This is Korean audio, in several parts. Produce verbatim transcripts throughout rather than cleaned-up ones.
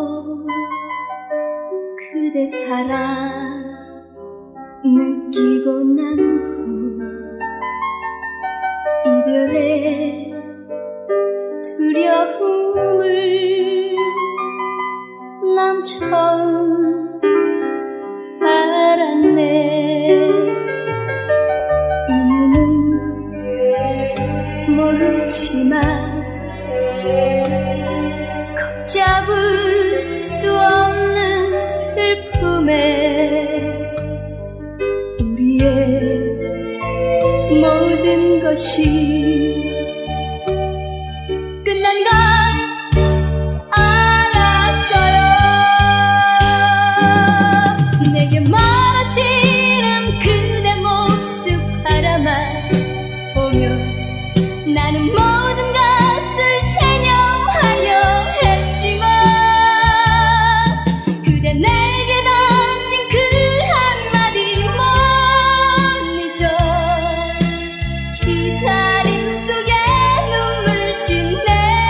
그대 사랑 느끼고 난 후 이별의 두려움을 난 처음 알았네. 이유는 모르지만 걷잡을 수 없는 슬픔에 우리의 모든 것이 끝난 걸 알았어요. 내게 멀어지는 그대 모습 바라만 보며 나는 모든 것을 체념하려 했지만 그대 내게 던진 그 한마디 못 잊어. 기다림 속에 눈물 짓네.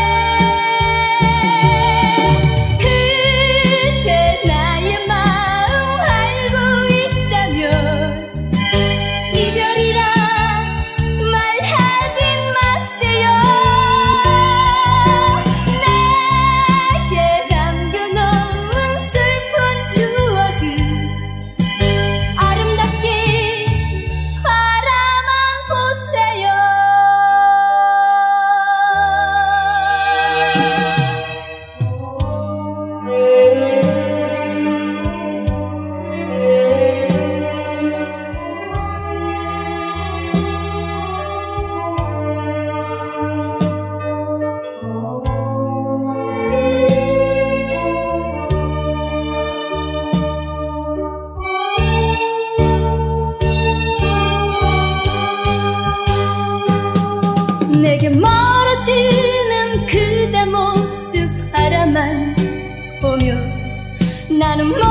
그대 나의 마음 알고 있다면 이별이란 말하진 마세요. 내게 남겨놓은 슬픈 추억을 아름답게 바라만 보세요. 내게 멀어지는 그대 모습 바라만 보며 나는